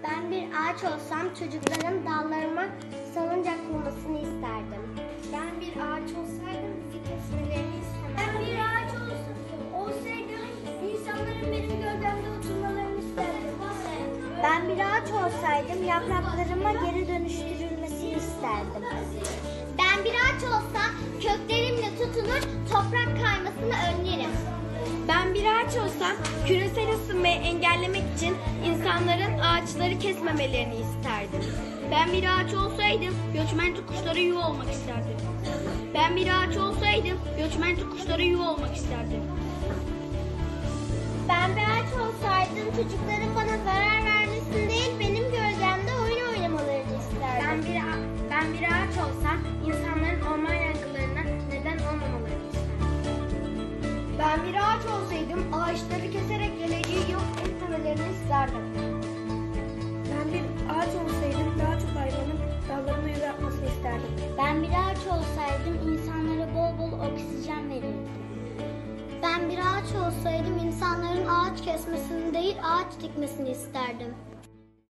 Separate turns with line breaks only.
Ben bir ağaç olsam çocukların dallarıma salıncak kurmasını isterdim. Ben bir ağaç olsaydım bizi kesmelerini istemezdim. Ben bir ağaç olsaydım insanların benim gölgemde oturmalarını isterdim. Ben bir ağaç olsaydım yapraklarıma geri dönüştürülmesini isterdim. Ben bir ağaç olsam köklerimle tutunur, toprak kaymasını önlerim.
Ben bir ağaç olsam küresel ısınmayı engellemek için insanların ağaçları kesmemelerini isterdim.
Ben bir ağaç olsaydım göçmen kuşlara yuva olmak isterdim. Ben bir ağaç olsaydım göçmen kuşlara yuva olmak isterdim.
Ben bir ağaç olsaydım çocukların bana zarar vermesini değil benim gölgemde oyun oynamalarını isterdim. Ben bir ağaç olsam insanların orman yangınlarına neden olmamalarını isterdim.
Ben bir ağaç olsaydım ağaçları keserek geleceği yok etmemelerini isterdim. Ben bir ağaç olsaydım daha çok hayvanın dallarıma yuva yapmasını isterdim.
Ben bir ağaç olsaydım insanlara bol bol oksijen verirdim. Ben bir ağaç olsaydım insanların ağaç kesmesini değil ağaç dikmesini isterdim.